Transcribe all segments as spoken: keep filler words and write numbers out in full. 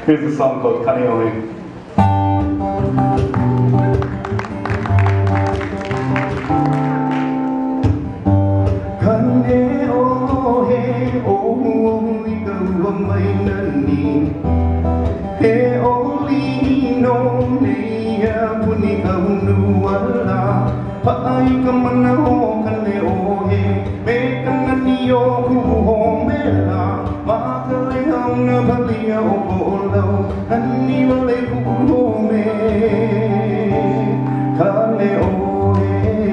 Here's a song called āane'ohe. Hawai'i ka mana ho ka āane'ohe me ka ngani o kuho mela ma ka lehau na palia o ko'olau hani wale kuho me ka āane'ohe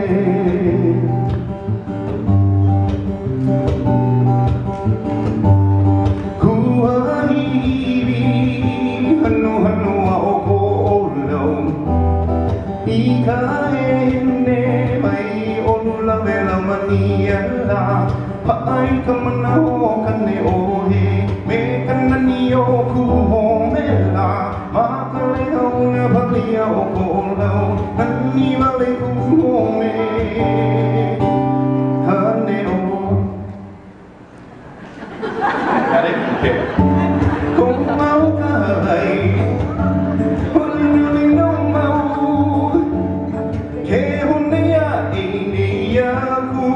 kuahiwi hanu hanu a o ko'olau I ka Hawai'i ka mana ho ka āane'ohe me ka ngani o kuho mela ma ka lehau na palia o ko'olau hani wale kuho me ka āane'ohe. Got it? Okay. Ko mau ka Hawai'i hulili no mau ke hone a ine ia ku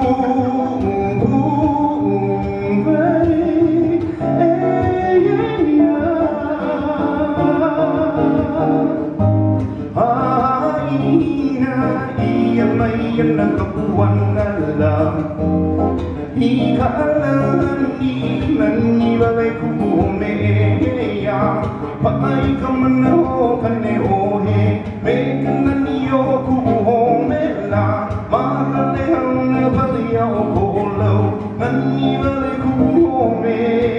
na kapuan alam I ka alani nani wale kume ya Hawai'i ka mana ho ka āane'ohe me ka ngani o kuho mela ma ka lehau na palia o ko'olau nani wale kuho me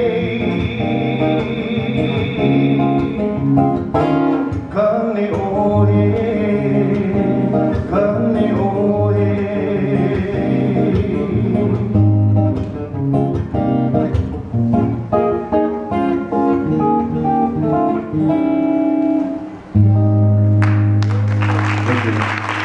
ka āane'ohe ka āane'ohe Thank you.